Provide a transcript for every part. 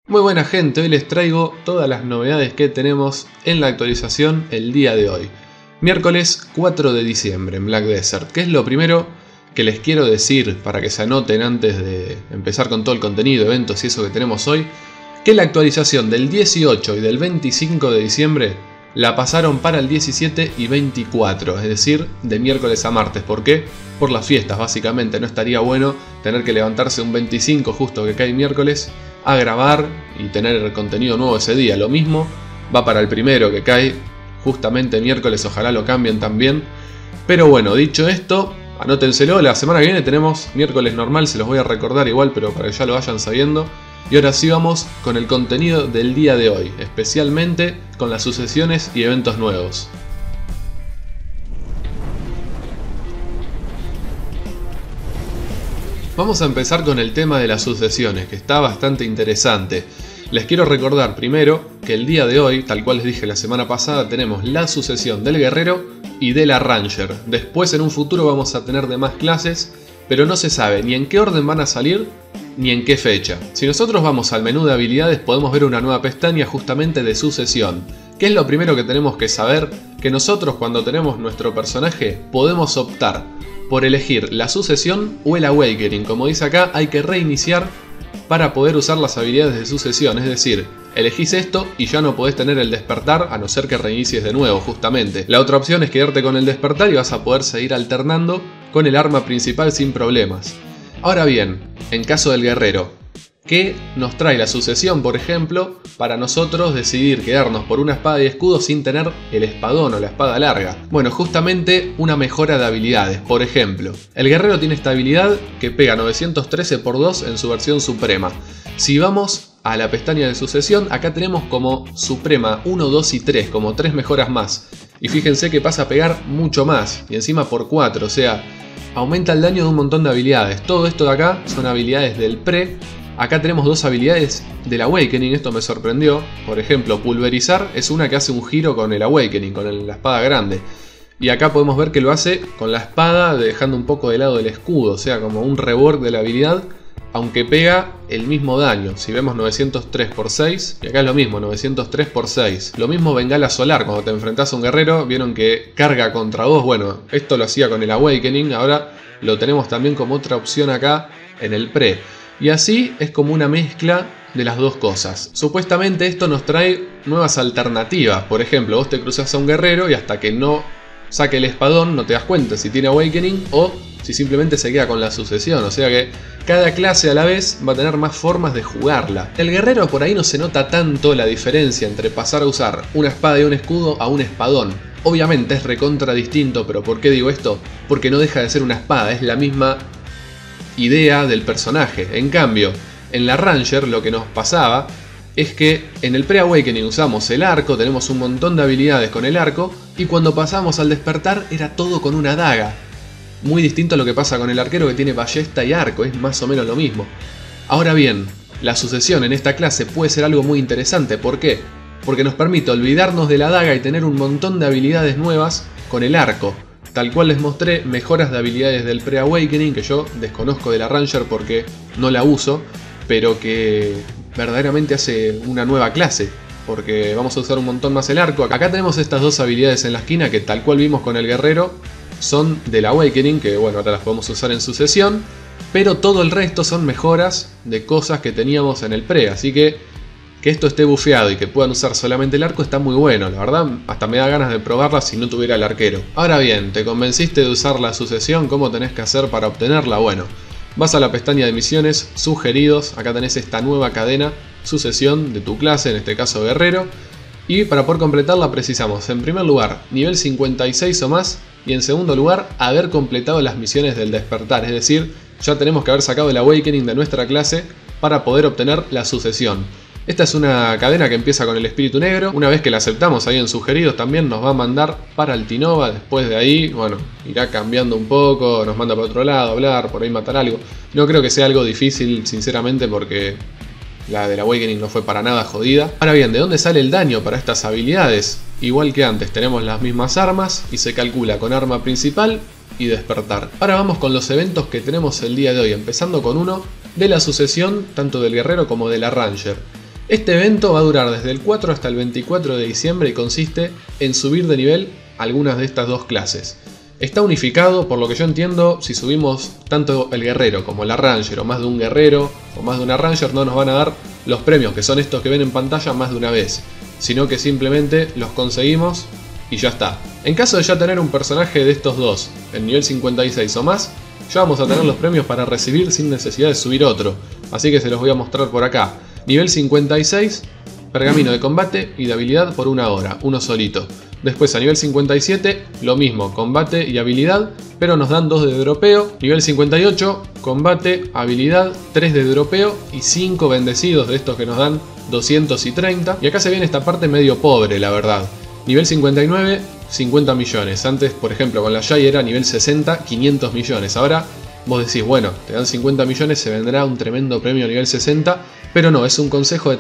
Muy buena gente, hoy les traigo todas las novedades que tenemos en la actualización el día de hoy. Miércoles 4 de diciembre en Black Desert. ¿Qué es lo primero que les quiero decir para que se anoten antes de empezar con todo el contenido, eventos y eso que tenemos hoy? Que la actualización del 18 y del 25 de diciembre la pasaron para el 17 y 24, es decir, de miércoles a martes. ¿Por qué? Por las fiestas, básicamente. No estaría bueno tener que levantarse un 25 justo que cae miércoles a grabar y tener contenido nuevo ese día. Lo mismo va para el primero que cae justamente miércoles, ojalá lo cambien también. Pero bueno, dicho esto, anótenselo, la semana que viene tenemos miércoles normal, se los voy a recordar igual, pero para que ya lo vayan sabiendo. Y ahora sí vamos con el contenido del día de hoy, especialmente con las sucesiones y eventos nuevos. Vamos a empezar con el tema de las sucesiones, que está bastante interesante. Les quiero recordar primero que el día de hoy, tal cual les dije la semana pasada, tenemos la sucesión del guerrero y de la ranger. Después en un futuro vamos a tener demás clases, pero no se sabe ni en qué orden van a salir ni en qué fecha. Si nosotros vamos al menú de habilidades podemos ver una nueva pestaña justamente de sucesión. ¿Qué es lo primero que tenemos que saber? Que nosotros cuando tenemos nuestro personaje podemos optar por elegir la sucesión o el awakening. Como dice acá, hay que reiniciar para poder usar las habilidades de sucesión. Es decir, elegís esto y ya no podés tener el despertar a no ser que reinicies de nuevo justamente. La otra opción es quedarte con el despertar y vas a poder seguir alternando con el arma principal sin problemas. Ahora bien, en caso del guerrero, ¿qué nos trae la sucesión, por ejemplo, para nosotros decidir quedarnos por una espada y escudo sin tener el espadón o la espada larga? Bueno, justamente una mejora de habilidades. Por ejemplo, el guerrero tiene esta habilidad que pega 913 por 2 en su versión suprema. Si vamos a la pestaña de sucesión, acá tenemos como suprema 1, 2 y 3, como 3 mejoras más. Y fíjense que pasa a pegar mucho más, y encima por 4, o sea, aumenta el daño de un montón de habilidades. Todo esto de acá son habilidades del pre. Acá tenemos dos habilidades del Awakening, esto me sorprendió. Por ejemplo, pulverizar es una que hace un giro con el Awakening, con la espada grande. Y acá podemos ver que lo hace con la espada, dejando un poco de lado el escudo, o sea, como un rework de la habilidad, aunque pega el mismo daño. Si vemos 903 por 6, y acá es lo mismo, 903 por 6. Lo mismo Bengala Solar, cuando te enfrentás a un guerrero, vieron que carga contra vos. Bueno, esto lo hacía con el Awakening, ahora lo tenemos también como otra opción acá en el pre. Y así es como una mezcla de las dos cosas. Supuestamente esto nos trae nuevas alternativas. Por ejemplo, vos te cruzas a un guerrero y hasta que no saque el espadón no te das cuenta si tiene Awakening o si simplemente se queda con la sucesión. O sea que cada clase a la vez va a tener más formas de jugarla. El guerrero por ahí no se nota tanto la diferencia entre pasar a usar una espada y un escudo a un espadón. Obviamente es recontra distinto, pero ¿por qué digo esto? Porque no deja de ser una espada, es la misma idea del personaje. En cambio, en la Ranger lo que nos pasaba es que en el pre-awakening usamos el arco, tenemos un montón de habilidades con el arco, y cuando pasamos al despertar era todo con una daga. Muy distinto a lo que pasa con el arquero, que tiene ballesta y arco, es más o menos lo mismo. Ahora bien, la sucesión en esta clase puede ser algo muy interesante. ¿Por qué? Porque nos permite olvidarnos de la daga y tener un montón de habilidades nuevas con el arco. Tal cual les mostré mejoras de habilidades del pre-awakening, que yo desconozco de la Ranger porque no la uso, pero que verdaderamente hace una nueva clase, porque vamos a usar un montón más el arco. Acá tenemos estas dos habilidades en la esquina que tal cual vimos con el guerrero son del Awakening, que bueno, ahora las podemos usar en sucesión, pero todo el resto son mejoras de cosas que teníamos en el pre, así que esto esté bufeado y que puedan usar solamente el arco está muy bueno, la verdad hasta me da ganas de probarla si no tuviera el arquero. Ahora bien, ¿te convenciste de usar la sucesión? ¿Cómo tenés que hacer para obtenerla? Bueno, vas a la pestaña de misiones, sugeridos, acá tenés esta nueva cadena, sucesión de tu clase, en este caso guerrero, y para poder completarla precisamos, en primer lugar, nivel 56 o más, y en segundo lugar, haber completado las misiones del despertar, es decir, ya tenemos que haber sacado el Awakening de nuestra clase para poder obtener la sucesión. Esta es una cadena que empieza con el espíritu negro. Una vez que la aceptamos ahí en sugeridos también nos va a mandar para Altinova. Después de ahí, bueno, irá cambiando un poco, nos manda para otro lado, hablar, por ahí matar algo. No creo que sea algo difícil, sinceramente, porque la del Awakening no fue para nada jodida. Ahora bien, ¿de dónde sale el daño para estas habilidades? Igual que antes, tenemos las mismas armas y se calcula con arma principal y despertar. Ahora vamos con los eventos que tenemos el día de hoy, empezando con uno de la sucesión tanto del guerrero como de la Ranger. Este evento va a durar desde el 4 hasta el 24 de diciembre y consiste en subir de nivel algunas de estas dos clases. Está unificado, por lo que yo entiendo, si subimos tanto el guerrero como la ranger o más de un guerrero o más de una ranger, no nos van a dar los premios que son estos que ven en pantalla más de una vez, sino que simplemente los conseguimos y ya está. En caso de ya tener un personaje de estos dos en nivel 56 o más, ya vamos a tener los premios para recibir sin necesidad de subir otro, así que se los voy a mostrar por acá. Nivel 56, pergamino de combate y de habilidad por 1 hora, uno solito. Después a nivel 57, lo mismo, combate y habilidad, pero nos dan 2 de dropeo. Nivel 58, combate, habilidad, 3 de dropeo y 5 bendecidos de estos que nos dan 230. Y acá se viene esta parte medio pobre, la verdad. Nivel 59, 50 millones. Antes, por ejemplo, con la Jai era nivel 60, 500 millones. Ahora vos decís, bueno, te dan 50 millones, se vendrá un tremendo premio a nivel 60, pero no, es un consejo de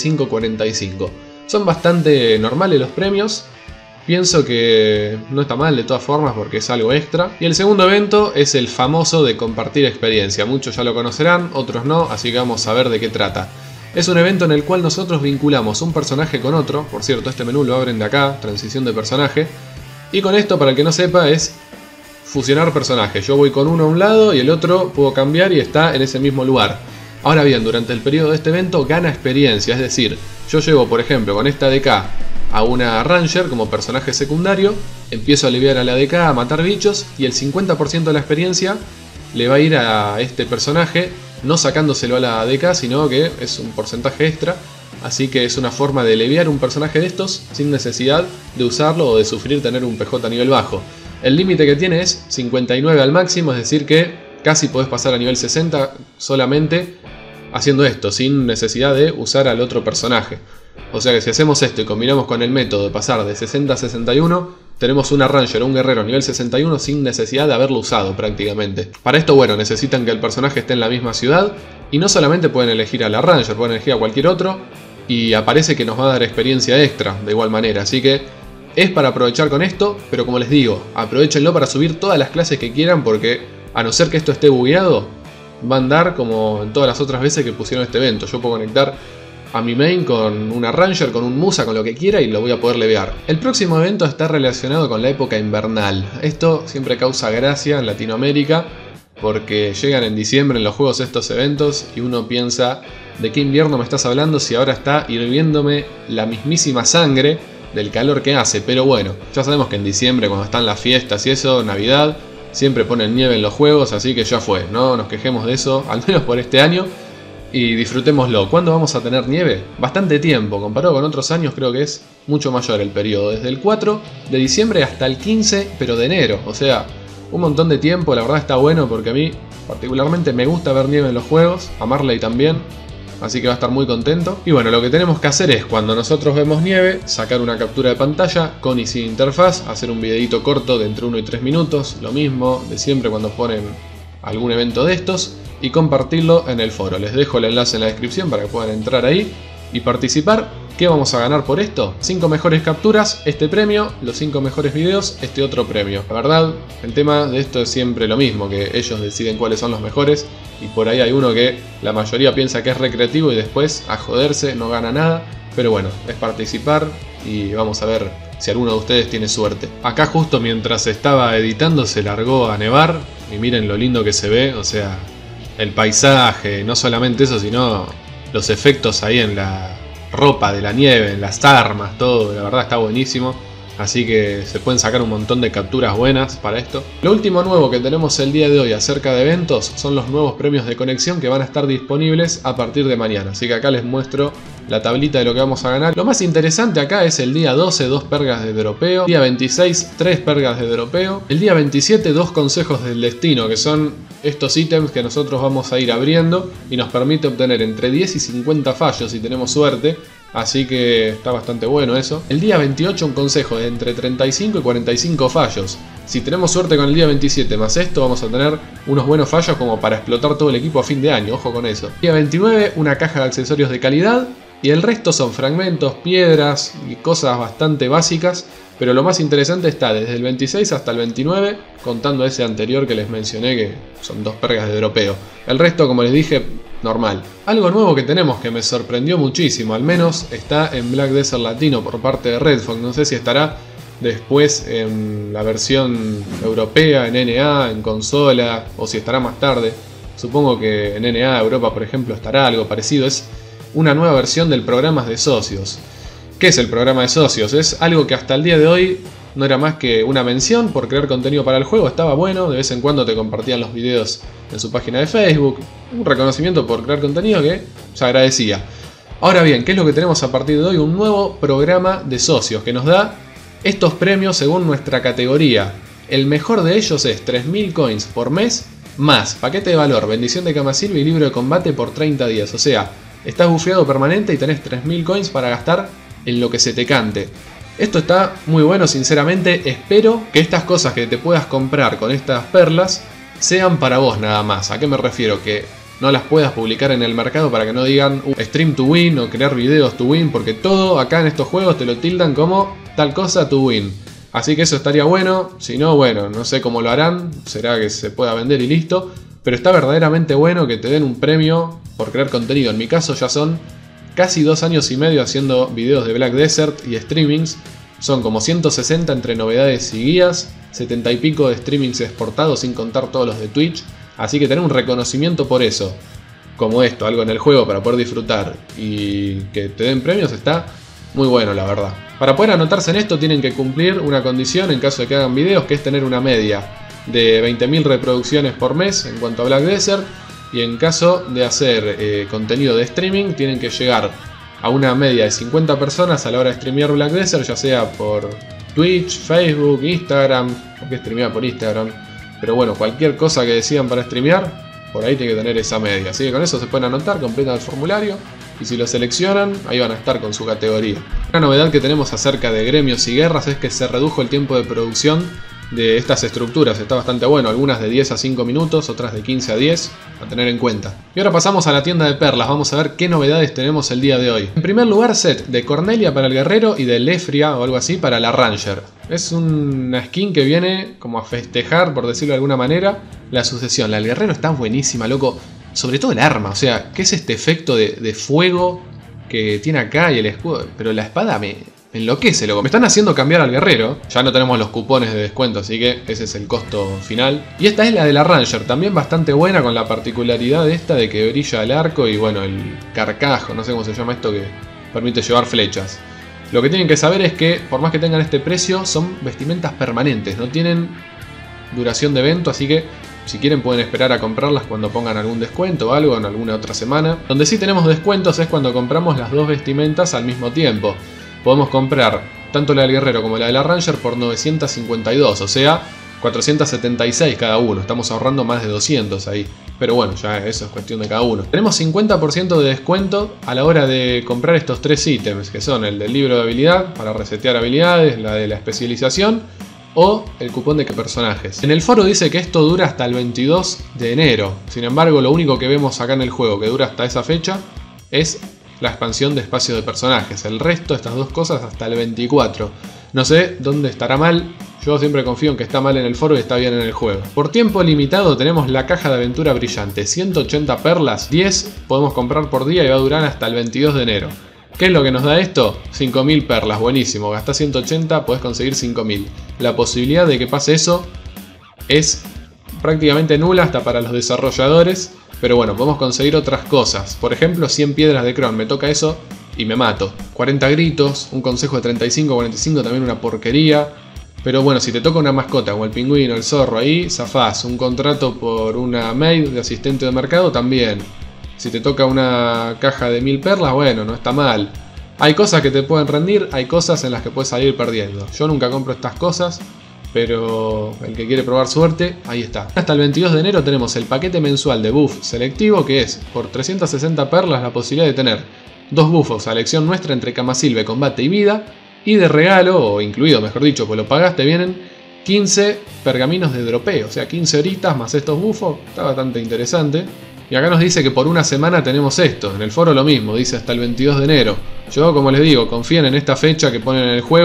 35-45. Son bastante normales los premios. Pienso que no está mal de todas formas porque es algo extra. Y el segundo evento es el famoso de compartir experiencia. Muchos ya lo conocerán, otros no, así que vamos a ver de qué trata. Es un evento en el cual nosotros vinculamos un personaje con otro. Por cierto, este menú lo abren de acá, transición de personaje. Y con esto, para el que no sepa, es fusionar personajes. Yo voy con uno a un lado y el otro puedo cambiar y está en ese mismo lugar. Ahora bien, durante el periodo de este evento gana experiencia. Es decir, yo llevo, por ejemplo, con esta ADK a una ranger como personaje secundario, empiezo a aliviar a la ADK, a matar bichos y el 50% de la experiencia le va a ir a este personaje, no sacándoselo a la ADK, sino que es un porcentaje extra, así que es una forma de aliviar un personaje de estos sin necesidad de usarlo o de sufrir tener un PJ a nivel bajo. El límite que tiene es 59 al máximo, es decir que casi podés pasar a nivel 60 solamente haciendo esto, sin necesidad de usar al otro personaje. O sea que si hacemos esto y combinamos con el método de pasar de 60 a 61, tenemos una ranger o un guerrero a nivel 61 sin necesidad de haberlo usado prácticamente. Para esto, bueno, necesitan que el personaje esté en la misma ciudad y no solamente pueden elegir a la ranger, pueden elegir a cualquier otro y aparece que nos va a dar experiencia extra de igual manera. Así que es para aprovechar con esto, pero como les digo, aprovechenlo para subir todas las clases que quieran porque a no ser que esto esté bugueado, va a andar como en todas las otras veces que pusieron este evento. Yo puedo conectar a mi main con una ranger, con un musa, con lo que quiera y lo voy a poder levear. El próximo evento está relacionado con la época invernal. Esto siempre causa gracia en Latinoamérica porque llegan en diciembre en los juegos estos eventos y uno piensa, ¿de qué invierno me estás hablando si ahora está hirviéndome la mismísima sangre del calor que hace? Pero bueno, ya sabemos que en diciembre, cuando están las fiestas y eso, Navidad, siempre ponen nieve en los juegos, así que ya fue, no nos quejemos de eso, al menos por este año. Y disfrutémoslo. ¿Cuándo vamos a tener nieve? Bastante tiempo, comparado con otros años creo que es mucho mayor el periodo. Desde el 4 de diciembre hasta el 15, pero de enero. O sea, un montón de tiempo, la verdad está bueno porque a mí particularmente me gusta ver nieve en los juegos, a Marley también. Así que va a estar muy contento. Y bueno, lo que tenemos que hacer es, cuando nosotros vemos nieve, sacar una captura de pantalla con y sin interfaz, hacer un videito corto de entre 1 y 3 minutos, lo mismo de siempre cuando ponen algún evento de estos, y compartirlo en el foro. Les dejo el enlace en la descripción para que puedan entrar ahí y participar. ¿Qué vamos a ganar por esto? 5 mejores capturas, este premio, los 5 mejores videos, este otro premio. La verdad, el tema de esto es siempre lo mismo, que ellos deciden cuáles son los mejores y por ahí hay uno que la mayoría piensa que es recreativo y después a joderse no gana nada. Pero bueno, es participar y vamos a ver si alguno de ustedes tiene suerte. Acá justo mientras estaba editando se largó a nevar y miren lo lindo que se ve, o sea, el paisaje, no solamente eso, sino los efectos ahí en la ropa de la nieve, en las armas, todo, la verdad está buenísimo. Así que se pueden sacar un montón de capturas buenas para esto. Lo último nuevo que tenemos el día de hoy acerca de eventos son los nuevos premios de conexión que van a estar disponibles a partir de mañana. Así que acá les muestro la tablita de lo que vamos a ganar. Lo más interesante acá es el día 12, 2 pergas de dropeo. Día 26, 3 pergas de dropeo. El día 27, 2 consejos del destino, que son estos ítems que nosotros vamos a ir abriendo y nos permite obtener entre 10 y 50 fallos si tenemos suerte. Así que está bastante bueno eso. El día 28 un consejo de entre 35 y 45 fallos. Si tenemos suerte con el día 27 más esto, vamos a tener unos buenos fallos como para explotar todo el equipo a fin de año, ojo con eso. Día 29 una caja de accesorios de calidad y el resto son fragmentos, piedras y cosas bastante básicas. Pero lo más interesante está desde el 26 hasta el 29, contando ese anterior que les mencioné que son 2 pergas de dropeo. El resto, como les dije, normal. Algo nuevo que tenemos que me sorprendió muchísimo, al menos está en Black Desert Latino por parte de Red Fox. No sé si estará después en la versión europea, en NA, en consola, o si estará más tarde. Supongo que en NA Europa, por ejemplo, estará algo parecido. Es una nueva versión del programa de socios. ¿Qué es el programa de socios? Es algo que hasta el día de hoy no era más que una mención por crear contenido para el juego. Estaba bueno, de vez en cuando te compartían los videos en su página de Facebook. Un reconocimiento por crear contenido que se agradecía. Ahora bien, ¿qué es lo que tenemos a partir de hoy? Un nuevo programa de socios que nos da estos premios según nuestra categoría. El mejor de ellos es 3000 coins por mes, más paquete de valor, bendición de Camasilva y libro de combate por 30 días. O sea, estás bufeado permanente y tenés 3000 coins para gastar en lo que se te cante. Esto está muy bueno, sinceramente. Espero que estas cosas que te puedas comprar con estas perlas sean para vos nada más. ¿A qué me refiero? Que no las puedas publicar en el mercado para que no digan stream to win o crear videos to win, porque todo acá en estos juegos te lo tildan como tal cosa to win. Así que eso estaría bueno. Si no, bueno, no sé cómo lo harán. Será que se pueda vender y listo. Pero está verdaderamente bueno que te den un premio por crear contenido. En mi caso ya son casi 2 años y medio haciendo videos de Black Desert y streamings. Son como 160 entre novedades y guías, 70 y pico de streamings exportados sin contar todos los de Twitch. Así que tener un reconocimiento por eso, como esto, algo en el juego para poder disfrutar y que te den premios, está muy bueno, la verdad. Para poder anotarse en esto tienen que cumplir una condición en caso de que hagan videos, que es tener una media de 20.000 reproducciones por mes en cuanto a Black Desert. Y en caso de hacer contenido de streaming, tienen que llegar a una media de 50 personas a la hora de streamear Black Desert, ya sea por Twitch, Facebook, Instagram, porque streamear por Instagram. Pero bueno, cualquier cosa que decidan para streamear, por ahí tiene que tener esa media. Así que con eso se pueden anotar, completan el formulario y si lo seleccionan, ahí van a estar con su categoría. Una novedad que tenemos acerca de gremios y guerras es que se redujo el tiempo de producción de estas estructuras. Está bastante bueno, algunas de 10 a 5 minutos, otras de 15 a 10, a tener en cuenta. Y ahora pasamos a la tienda de perlas, vamos a ver qué novedades tenemos el día de hoy. En primer lugar, set de Cornelia para el guerrero y de Lefria o algo así para la Ranger. Es una skin que viene como a festejar, por decirlo de alguna manera, la sucesión. La del guerrero está buenísima, loco. Sobre todo el arma, o sea, ¿qué es este efecto de fuego que tiene acá y el escudo? Pero la espada me enloquece, loco. Me están haciendo cambiar al guerrero. Ya no tenemos los cupones de descuento, así que ese es el costo final. Y esta es la de la Ranger, también bastante buena, con la particularidad esta de que brilla el arco y bueno, el carcajo, no sé cómo se llama esto, que permite llevar flechas. Lo que tienen que saber es que, por más que tengan este precio, son vestimentas permanentes, no tienen duración de evento, así que si quieren pueden esperar a comprarlas cuando pongan algún descuento o algo en alguna otra semana. Donde sí tenemos descuentos es cuando compramos las dos vestimentas al mismo tiempo. Podemos comprar tanto la del guerrero como la de la Ranger por 952, o sea, 476 cada uno. Estamos ahorrando más de 200 ahí. Pero bueno, ya eso es cuestión de cada uno. Tenemos 50% de descuento a la hora de comprar estos 3 ítems, que son el del libro de habilidad para resetear habilidades, la de la especialización o el cupón de personajes. En el foro dice que esto dura hasta el 22 de enero. Sin embargo, lo único que vemos acá en el juego que dura hasta esa fecha es la expansión de espacio de personajes. El resto, estas dos cosas, hasta el 24. No sé dónde estará mal. Yo siempre confío en que está mal en el foro y está bien en el juego. Por tiempo limitado tenemos la caja de aventura brillante. 180 perlas, 10 podemos comprar por día y va a durar hasta el 22 de enero. ¿Qué es lo que nos da esto? 5000 perlas, buenísimo. Gastás 180, podés conseguir 5000. La posibilidad de que pase eso es prácticamente nula hasta para los desarrolladores. Pero bueno, podemos conseguir otras cosas. Por ejemplo, 100 piedras de Cron. Me toca eso y me mato. 40 gritos, un consejo de 35-45, también una porquería. Pero bueno, si te toca una mascota como el pingüino, el zorro, ahí zafás. Un contrato por una maid de asistente de mercado también. Si te toca una caja de 1000 perlas, bueno, no está mal. Hay cosas que te pueden rendir, hay cosas en las que puedes salir perdiendo. Yo nunca compro estas cosas, pero el que quiere probar suerte, ahí está. Hasta el 22 de enero tenemos el paquete mensual de buff selectivo, que es por 360 perlas la posibilidad de tener 2 buffos a elección nuestra entre Camasilva, combate y vida. Y de regalo, o incluido mejor dicho, pues lo pagaste, vienen 15 pergaminos de dropeo, o sea 15 horitas más estos buffos. Está bastante interesante. Y acá nos dice que por una semana tenemos esto. En el foro lo mismo, dice hasta el 22 de enero. Yo, como les digo, confíen en esta fecha que ponen en el juego,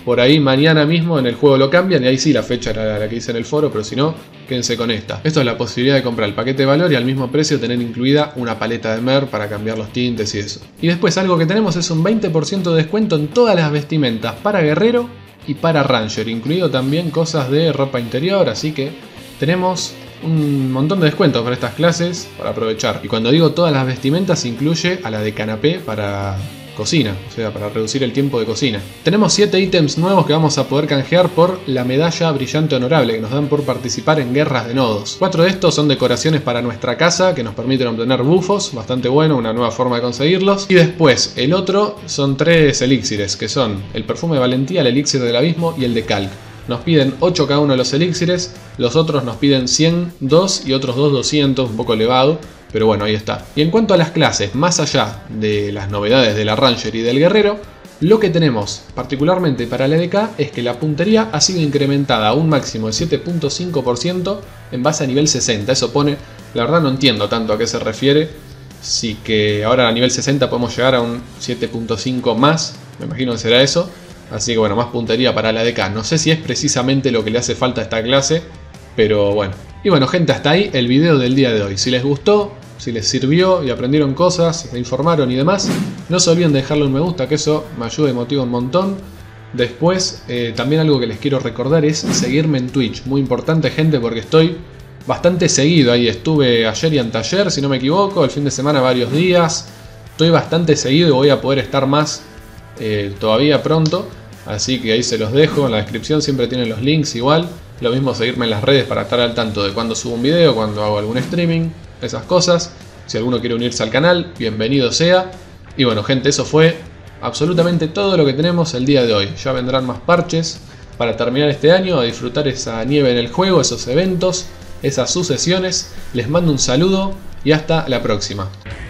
Por ahí mañana mismo en el juego lo cambian y ahí sí la fecha era la que hice en el foro, pero si no, quédense con esta. Esto es la posibilidad de comprar el paquete de valor y al mismo precio tener incluida una paleta de mer para cambiar los tintes y eso. Y después algo que tenemos es un 20% de descuento en todas las vestimentas para guerrero y para ranger, incluido también cosas de ropa interior, así que tenemos un montón de descuentos para estas clases para aprovechar. Y cuando digo todas las vestimentas incluye a la de canapé para cocina, o sea, para reducir el tiempo de cocina. Tenemos 7 ítems nuevos que vamos a poder canjear por la medalla brillante honorable que nos dan por participar en guerras de nodos. 4 de estos son decoraciones para nuestra casa que nos permiten obtener bufos, bastante bueno, una nueva forma de conseguirlos. Y después el otro son 3 elixires que son el perfume de valentía, el elixir del abismo y el de calc. Nos piden 8 cada uno de los elixires, los otros nos piden 100, 2 y otros 2, 200, un poco elevado. Pero bueno, ahí está. Y en cuanto a las clases, más allá de las novedades de la Ranger y del Guerrero, lo que tenemos particularmente para la EDK es que la puntería ha sido incrementada a un máximo de 7.5% en base a nivel 60. Eso pone, la verdad no entiendo tanto a qué se refiere. Sí que ahora a nivel 60 podemos llegar a un 7.5 más, me imagino que será eso. Así que bueno, más puntería para la EDK. No sé si es precisamente lo que le hace falta a esta clase, pero bueno. Y bueno gente, hasta ahí el video del día de hoy. Si les gustó, si les sirvió y aprendieron cosas, se informaron y demás, no se olviden de dejarle un me gusta, que eso me ayuda y motiva un montón. Después, también algo que les quiero recordar es seguirme en Twitch. Muy importante gente, porque estoy bastante seguido ahí. Estuve ayer y anteayer, si no me equivoco, el fin de semana varios días. Estoy bastante seguido y voy a poder estar más todavía pronto. Así que ahí se los dejo, en la descripción siempre tienen los links igual. Lo mismo seguirme en las redes para estar al tanto de cuando subo un video, cuando hago algún streaming, esas cosas. Si alguno quiere unirse al canal, bienvenido sea. Y bueno gente, eso fue absolutamente todo lo que tenemos el día de hoy. Ya vendrán más parches para terminar este año, a disfrutar esa nieve en el juego, esos eventos, esas sucesiones. Les mando un saludo y hasta la próxima.